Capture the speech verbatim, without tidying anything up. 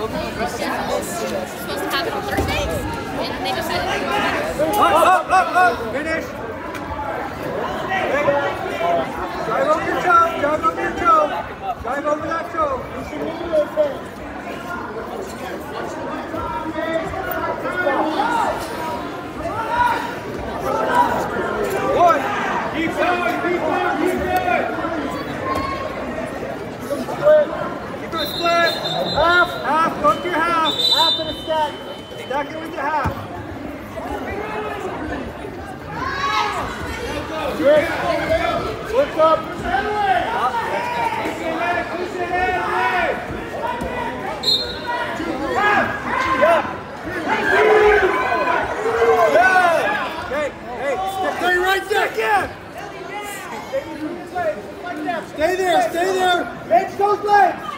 supposed to have it on Thursdays, and they decided to do it. Up, up, up, up! Finish! Drive over your toe, drive over your toe, drive over that toe. One. Keep going, keep going, keep going. Split. Keep it split. Half. Half, go to your half. Half and a stack. Stack it with your half. Good. Lift up. Push your head away. Push your head away. Yeah. Yeah. Okay. Hey, stay right there. Stay there. Stay there. Bench those legs.